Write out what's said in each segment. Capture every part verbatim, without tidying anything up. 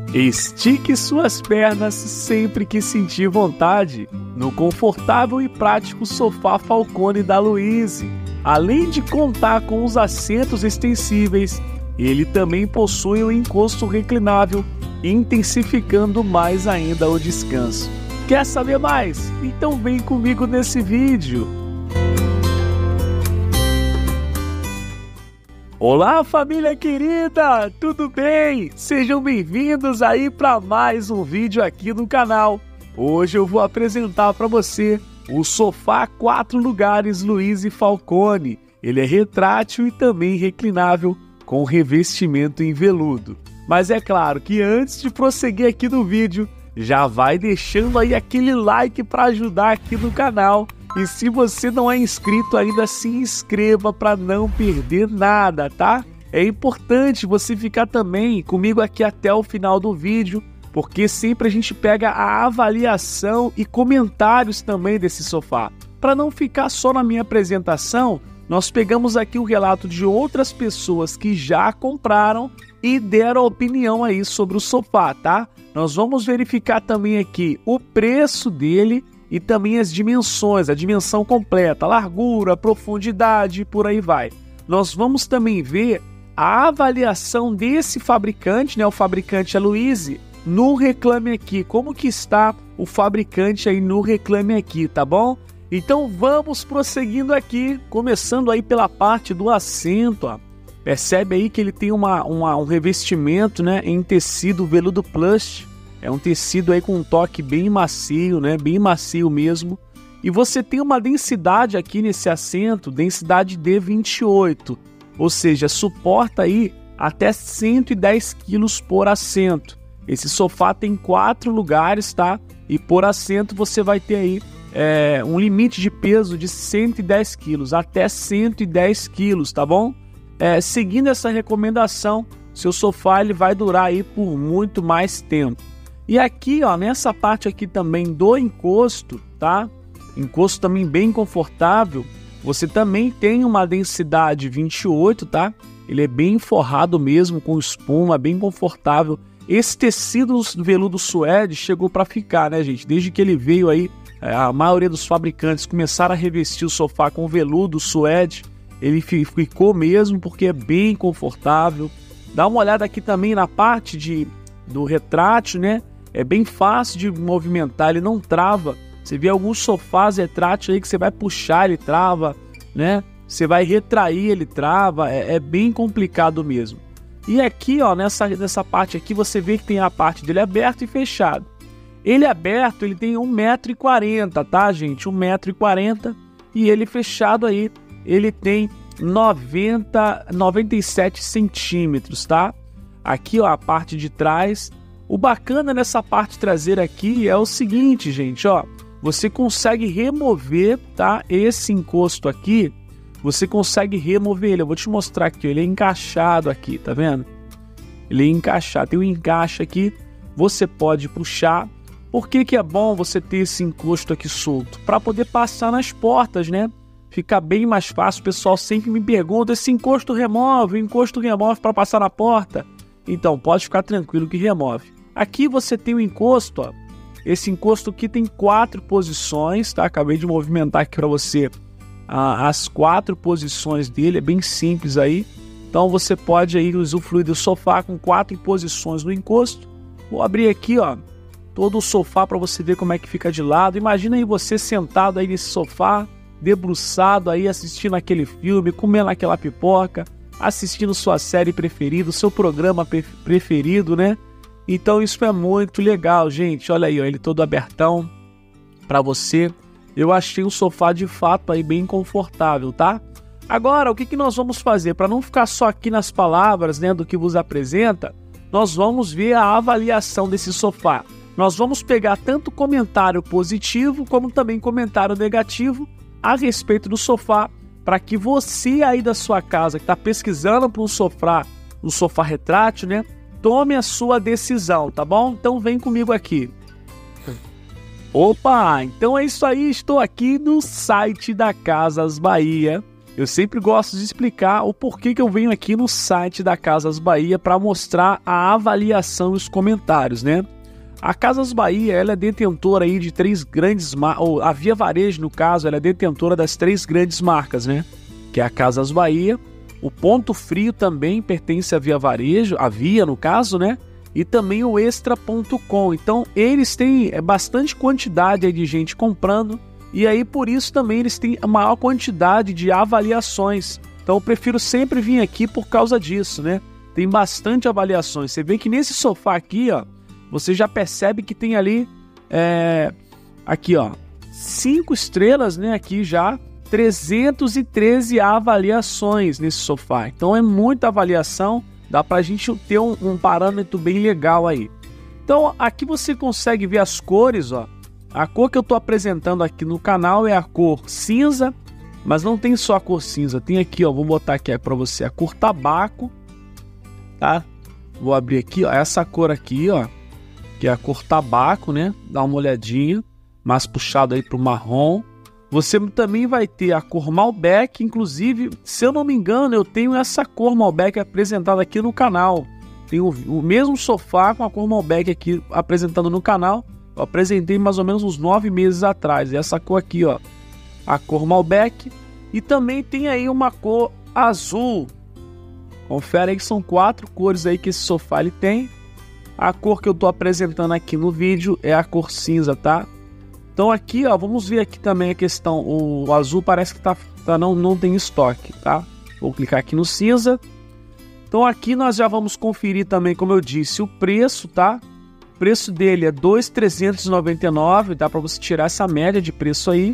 Estique suas pernas sempre que sentir vontade no confortável e prático sofá Falcone da Luizy. Além de contar com os assentos extensíveis, ele também possui um encosto reclinável, intensificando mais ainda o descanso. Quer saber mais? Então vem comigo nesse vídeo! Olá, família querida! Tudo bem? Sejam bem-vindos aí para mais um vídeo aqui no canal. Hoje eu vou apresentar para você o sofá quatro lugares Luizy Falcone. Ele é retrátil e também reclinável, com revestimento em veludo. Mas é claro que antes de prosseguir aqui no vídeo, já vai deixando aí aquele like para ajudar aqui no canal. E se você não é inscrito ainda, se inscreva para não perder nada, tá? É importante você ficar também comigo aqui até o final do vídeo, porque sempre a gente pega a avaliação e comentários também desse sofá. Para não ficar só na minha apresentação, nós pegamos aqui o relato de outras pessoas que já compraram e deram opinião aí sobre o sofá, tá? Nós vamos verificar também aqui o preço dele e também as dimensões, a dimensão completa, a largura, a profundidade, por aí vai. Nós vamos também ver a avaliação desse fabricante, né, o fabricante é Luizy, no Reclame Aqui. Como que está o fabricante aí no Reclame Aqui, tá bom? Então vamos prosseguindo aqui, começando aí pela parte do assento, ó. Percebe aí que ele tem uma, uma, um revestimento, né, em tecido veludo plush. É um tecido aí com um toque bem macio, né? Bem macio mesmo. E você tem uma densidade aqui nesse assento, densidade D vinte e oito. Ou seja, suporta aí até cento e dez quilos por assento. Esse sofá tem quatro lugares, tá? E por assento você vai ter aí é, um limite de peso de cento e dez quilos, até cento e dez quilos, tá bom? É, seguindo essa recomendação, seu sofá ele vai durar aí por muito mais tempo. E aqui, ó, nessa parte aqui também do encosto, tá? Encosto também bem confortável. Você também tem uma densidade vinte e oito, tá? Ele é bem forrado mesmo, com espuma, bem confortável. Esse tecido veludo suede chegou para ficar, né, gente? Desde que ele veio aí, a maioria dos fabricantes começaram a revestir o sofá com veludo suede. Ele ficou mesmo porque é bem confortável. Dá uma olhada aqui também na parte de, do retrátil, né? É bem fácil de movimentar, ele não trava. Você vê alguns sofás retráteis aí que você vai puxar, ele trava, né? Você vai retrair, ele trava, é, é bem complicado mesmo. E aqui, ó, nessa, nessa parte aqui, você vê que tem a parte dele aberto e fechado. Ele aberto, ele tem um metro e quarenta, tá, gente? um metro e quarenta. E ele fechado aí, ele tem noventa, noventa e sete centímetros, tá? Aqui, ó, a parte de trás. O bacana nessa parte traseira aqui é o seguinte, gente, ó, você consegue remover, tá, esse encosto aqui, você consegue remover ele, eu vou te mostrar aqui, ele é encaixado aqui, tá vendo? Ele é encaixado, tem um encaixe aqui, você pode puxar. Por que que é bom você ter esse encosto aqui solto? Para poder passar nas portas, né? Fica bem mais fácil, o pessoal sempre me pergunta, esse encosto remove, o encosto remove para passar na porta? Então, pode ficar tranquilo que remove. Aqui você tem o encosto, ó. Esse encosto aqui tem quatro posições, tá? Acabei de movimentar aqui para você ah, as quatro posições dele, é bem simples aí. Então você pode aí usufruir do sofá com quatro posições no encosto. Vou abrir aqui, ó, todo o sofá para você ver como é que fica de lado. Imagina aí você sentado aí nesse sofá, debruçado aí assistindo aquele filme, comendo aquela pipoca, assistindo sua série preferida, seu programa preferido, né? Então isso é muito legal, gente. Olha aí, ó, ele todo abertão para você. Eu achei o sofá de fato aí bem confortável, tá? Agora, o que que nós vamos fazer? Para não ficar só aqui nas palavras, né, do que vos apresenta, nós vamos ver a avaliação desse sofá. Nós vamos pegar tanto comentário positivo como também comentário negativo a respeito do sofá, para que você aí da sua casa que está pesquisando por um sofá, um sofá retrátil, né, tome a sua decisão, tá bom? Então vem comigo aqui. Opa, então é isso aí, estou aqui no site da Casas Bahia. eu sempre gosto de explicar o porquê que eu venho aqui no site da Casas Bahia para mostrar a avaliação e os comentários, né? A Casas Bahia, ela é detentora aí de três grandes marcas, ou a Via Varejo, no caso, ela é detentora das três grandes marcas, né? Que é a Casas Bahia, o Ponto Frio também pertence à Via Varejo, a Via no caso, né? E também o Extra ponto com. Então, eles têm bastante quantidade aí de gente comprando, e aí por isso também eles têm a maior quantidade de avaliações. Então, eu prefiro sempre vir aqui por causa disso, né? Tem bastante avaliações. Você vê que nesse sofá aqui, ó, você já percebe que tem ali, é, aqui ó, cinco estrelas, né, aqui já, trezentas e treze avaliações nesse sofá. Então é muita avaliação, dá pra gente ter um, um parâmetro bem legal aí. Então aqui você consegue ver as cores, ó. A cor que eu tô apresentando aqui no canal é a cor cinza, mas não tem só a cor cinza, tem aqui, ó, vou botar aqui para você a cor tabaco, tá? Vou abrir aqui, ó, essa cor aqui, ó, que é a cor tabaco, né? Dá uma olhadinha, mais puxado aí pro marrom. Você também vai ter a cor Malbec, inclusive, se eu não me engano, eu tenho essa cor Malbec apresentada aqui no canal. Tem o, o mesmo sofá com a cor Malbec aqui apresentando no canal. Eu apresentei mais ou menos uns nove meses atrás. E essa cor aqui, ó, a cor Malbec. E também tem aí uma cor azul. Confere aí que são quatro cores aí que esse sofá ele tem. A cor que eu tô apresentando aqui no vídeo é a cor cinza, tá? Então aqui, ó, vamos ver aqui também a questão. O azul parece que tá, tá, não, não tem estoque, tá? Vou clicar aqui no cinza. Então aqui nós já vamos conferir também, como eu disse, o preço, tá? O preço dele é dois mil trezentos e noventa e nove reais, dá para você tirar essa média de preço aí.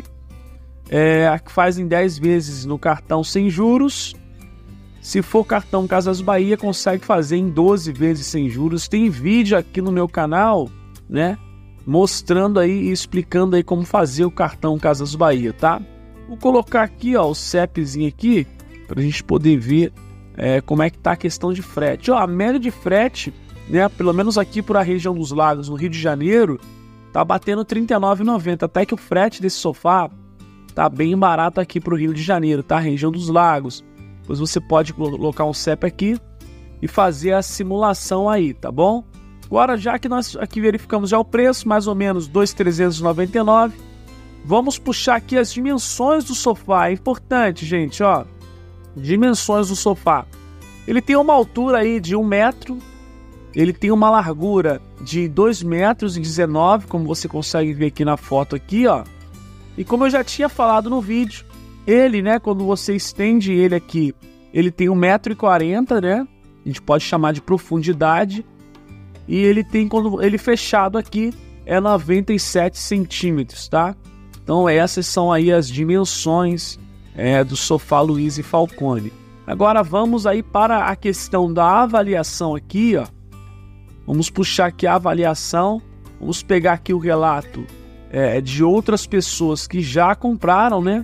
É, que faz em dez vezes no cartão sem juros. Se for cartão Casas Bahia, consegue fazer em doze vezes sem juros. Tem vídeo aqui no meu canal, né? Mostrando aí e explicando aí como fazer o cartão Casas Bahia, tá? Vou colocar aqui, ó, o CEPzinho aqui, pra gente poder ver é, como é que tá a questão de frete. Ó, a média de frete, né? Pelo menos aqui por a região dos Lagos, no Rio de Janeiro, tá batendo trinta e nove reais e noventa centavos. Até que o frete desse sofá tá bem barato aqui pro Rio de Janeiro, tá? Região dos Lagos. Depois você pode colocar um C E P aqui e fazer a simulação aí, tá bom? Agora, já que nós aqui verificamos já o preço, mais ou menos dois mil trezentos e noventa e nove reais, vamos puxar aqui as dimensões do sofá. É importante, gente, ó. Dimensões do sofá. Ele tem uma altura aí de um metro, ele tem uma largura de dois metros e dezenove, como você consegue ver aqui na foto aqui, ó. E como eu já tinha falado no vídeo, ele, né, quando você estende ele aqui, ele tem um metro e quarenta, né? A gente pode chamar de profundidade. E ele tem, quando ele fechado aqui, é noventa e sete centímetros, tá? Então essas são aí as dimensões é, do sofá Luiz e Falcone. Agora vamos aí para a questão da avaliação aqui, ó. Vamos puxar aqui a avaliação. Vamos pegar aqui o relato é, de outras pessoas que já compraram, né?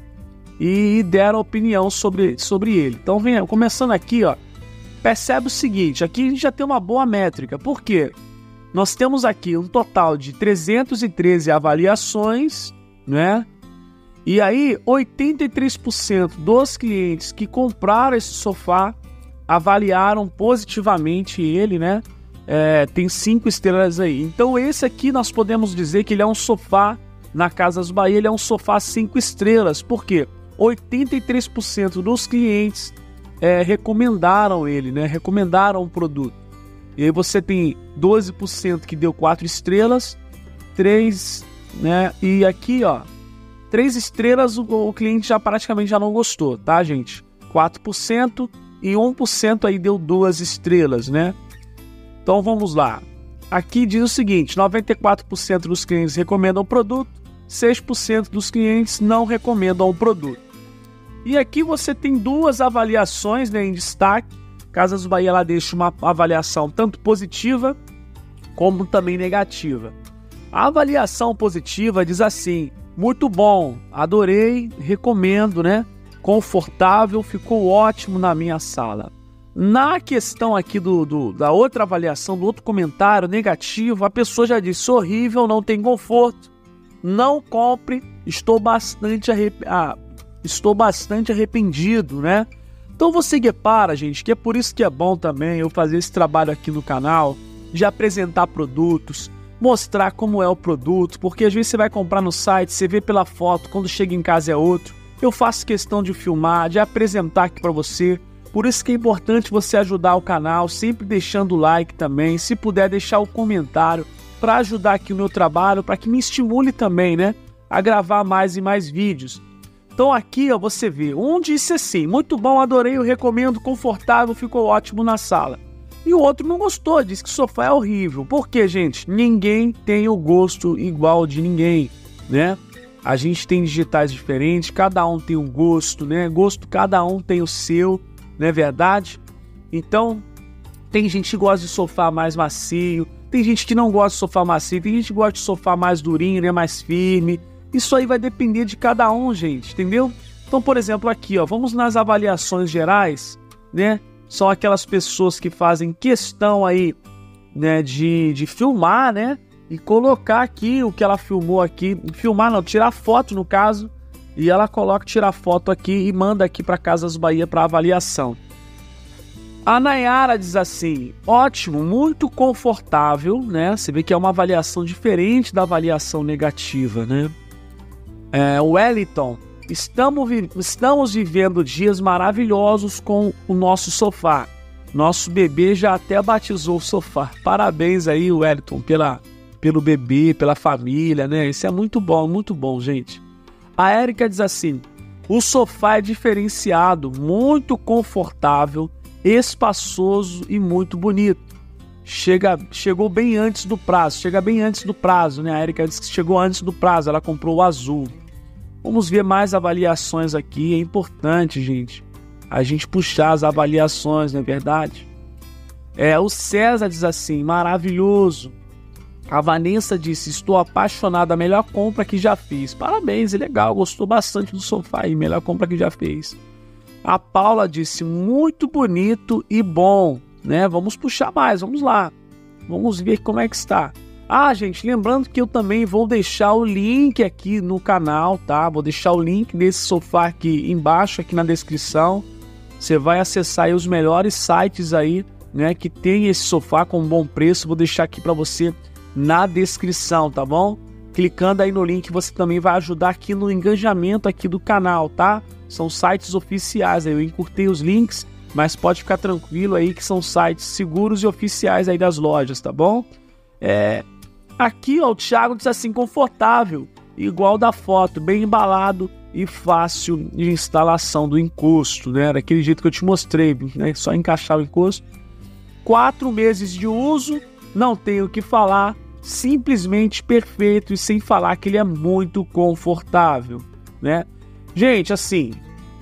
E deram opinião sobre, sobre ele. Então, vem, começando aqui, ó, percebe o seguinte, aqui a gente já tem uma boa métrica. Por quê? Nós temos aqui um total de trezentas e treze avaliações, né? E aí, oitenta e três por cento dos clientes que compraram esse sofá avaliaram positivamente ele, né? É, tem cinco estrelas aí. Então, esse aqui nós podemos dizer que ele é um sofá, na Casas Bahia, ele é um sofá cinco estrelas. Por quê? oitenta e três por cento dos clientes é, recomendaram ele, né? Recomendaram o produto. E aí você tem doze por cento que deu quatro estrelas, três, né? E aqui, ó, três estrelas o, o cliente já praticamente já não gostou, tá, gente? quatro por cento e um por cento aí deu duas estrelas, né? Então vamos lá. Aqui diz o seguinte, noventa e quatro por cento dos clientes recomendam o produto, seis por cento dos clientes não recomendam o produto. E aqui você tem duas avaliações, né, em destaque. Casas Bahia ela deixa uma avaliação tanto positiva como também negativa. A avaliação positiva diz assim: muito bom, adorei, recomendo, né? Confortável, ficou ótimo na minha sala. Na questão aqui do, do, da outra avaliação, do outro comentário negativo, a pessoa já disse: horrível, não tem conforto, não compre, estou bastante arrependido. Ah, estou bastante arrependido, né? Então você repara, gente, que é por isso que é bom também eu fazer esse trabalho aqui no canal, de apresentar produtos, mostrar como é o produto, porque às vezes você vai comprar no site, você vê pela foto, quando chega em casa é outro. Eu faço questão de filmar, de apresentar aqui para você. Por isso que é importante você ajudar o canal, sempre deixando o like também, se puder deixar o comentário para ajudar aqui o meu trabalho, para que me estimule também, né, a gravar mais e mais vídeos. Então aqui, ó, você vê, um disse assim, muito bom, adorei, eu recomendo, confortável, ficou ótimo na sala. E o outro não gostou, disse que o sofá é horrível. Por quê, gente? Ninguém tem o gosto igual de ninguém, né? A gente tem digitais diferentes, cada um tem um gosto, né? Gosto, cada um tem o seu, não é verdade? Então, tem gente que gosta de sofá mais macio, tem gente que não gosta de sofá macio, tem gente que gosta de sofá mais durinho, né? Mais firme. Isso aí vai depender de cada um, gente, entendeu? Então, por exemplo, aqui, ó, vamos nas avaliações gerais, né? São aquelas pessoas que fazem questão aí, né, de, de filmar, né? E colocar aqui o que ela filmou aqui. Filmar não, tirar foto no caso. E ela coloca, tirar foto aqui e manda aqui para Casas Bahia para avaliação. A Nayara diz assim, ótimo, muito confortável, né? Você vê que é uma avaliação diferente da avaliação negativa, né? É, Wellington, estamos, vi estamos vivendo dias maravilhosos com o nosso sofá. Nosso bebê já até batizou o sofá. Parabéns aí, Wellington, pela, pelo bebê, pela família, né? Isso é muito bom, muito bom, gente. A Érica diz assim, o sofá é diferenciado, muito confortável, espaçoso e muito bonito. Chega, chegou bem antes do prazo, chega bem antes do prazo, né? A Érica disse que chegou antes do prazo, ela comprou o azul. Vamos ver mais avaliações aqui, é importante, gente, a gente puxar as avaliações, não é verdade? É, o César diz assim, maravilhoso. A Vanessa disse, estou apaixonada, a melhor compra que já fiz. Parabéns, é legal, gostou bastante do sofá aí, melhor compra que já fez. A Paula disse, muito bonito e bom, né? Vamos puxar mais, vamos lá. Vamos ver como é que está. Ah, gente, lembrando que eu também vou deixar o link aqui no canal, tá? Vou deixar o link desse sofá aqui embaixo, aqui na descrição. Você vai acessar aí os melhores sites aí, né? Que tem esse sofá com bom preço. Vou deixar aqui para você na descrição, tá bom? Clicando aí no link, você também vai ajudar aqui no engajamento aqui do canal, tá? São sites oficiais, aí eu encurtei os links, mas pode ficar tranquilo aí que são sites seguros e oficiais aí das lojas, tá bom? É... Aqui, ó, o Thiago diz assim, confortável, igual da foto, bem embalado e fácil de instalação do encosto, né? Daquele jeito que eu te mostrei, né? Só encaixar o encosto. Quatro meses de uso, não tenho o que falar, simplesmente perfeito e sem falar que ele é muito confortável, né? Gente, assim,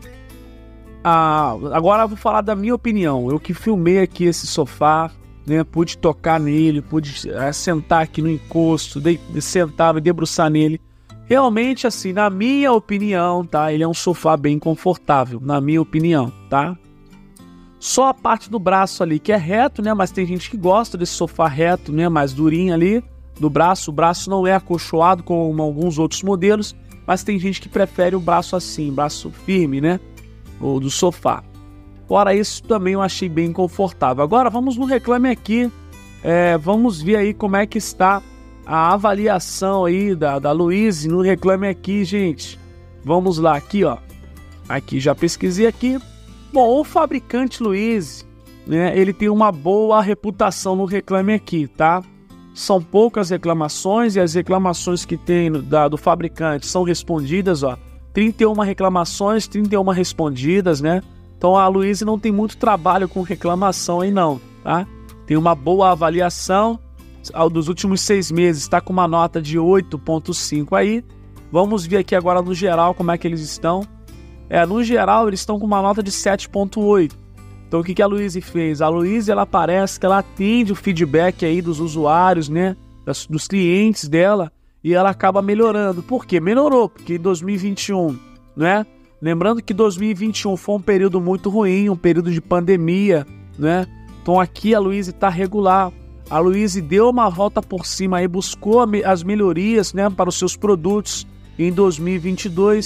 ah, agora eu vou falar da minha opinião. Eu que filmei aqui esse sofá, né, pude tocar nele, pude é, sentar aqui no encosto, de, de sentar, me debruçar nele. Realmente, assim, na minha opinião, tá? Ele é um sofá bem confortável, na minha opinião, tá? Só a parte do braço ali que é reto, né? Mas tem gente que gosta desse sofá reto, né? Mais durinho ali do braço. O braço não é acolchoado como alguns outros modelos, mas tem gente que prefere o braço assim, braço firme, né? Ou do sofá. Fora isso, também eu achei bem confortável. Agora vamos no Reclame Aqui. É, vamos ver aí como é que está a avaliação aí da, da Luiz no Reclame Aqui, gente. Vamos lá, aqui, ó. Aqui, já pesquisei aqui. Bom, o fabricante Luiz, né, ele tem uma boa reputação no Reclame Aqui, tá? São poucas reclamações e as reclamações que tem no, da, do fabricante são respondidas, ó. trinta e uma reclamações, trinta e uma respondidas, né? Então a Luiz não tem muito trabalho com reclamação aí não, tá? Tem uma boa avaliação, ao dos últimos seis meses está com uma nota de oito ponto cinco aí. Vamos ver aqui agora no geral como é que eles estão. É, no geral eles estão com uma nota de sete ponto oito. Então o que, que a Luiz fez? A Luiz, ela parece que ela atende o feedback aí dos usuários, né? Das, dos clientes dela, e ela acaba melhorando. Por quê? Melhorou, porque em dois mil e vinte e um, né? Lembrando que dois mil e vinte e um foi um período muito ruim, um período de pandemia, né? Então aqui a Luiz está regular. A Luiz deu uma volta por cima e buscou as melhorias, né, para os seus produtos em dois mil e vinte e dois.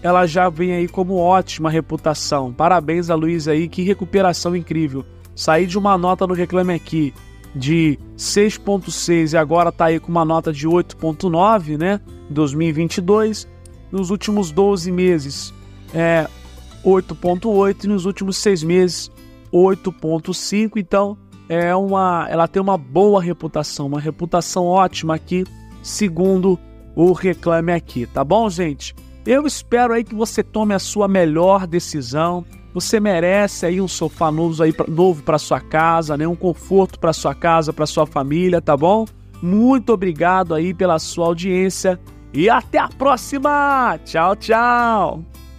ela já vem aí como ótima reputação. Parabéns a Luísa aí, que recuperação incrível. Sair de uma nota no Reclame Aqui de seis ponto seis e agora tá aí com uma nota de oito ponto nove, né? dois mil e vinte e dois. Nos últimos doze meses, é oito ponto oito e nos últimos seis meses, oito ponto cinco. Então, é uma, ela tem uma boa reputação, uma reputação ótima aqui, segundo o Reclame Aqui, tá bom, gente? Eu espero aí que você tome a sua melhor decisão. Você merece aí um sofá novo aí pra, novo para sua casa, né? Um conforto para sua casa, para sua família, tá bom? Muito obrigado aí pela sua audiência e até a próxima. Tchau, tchau.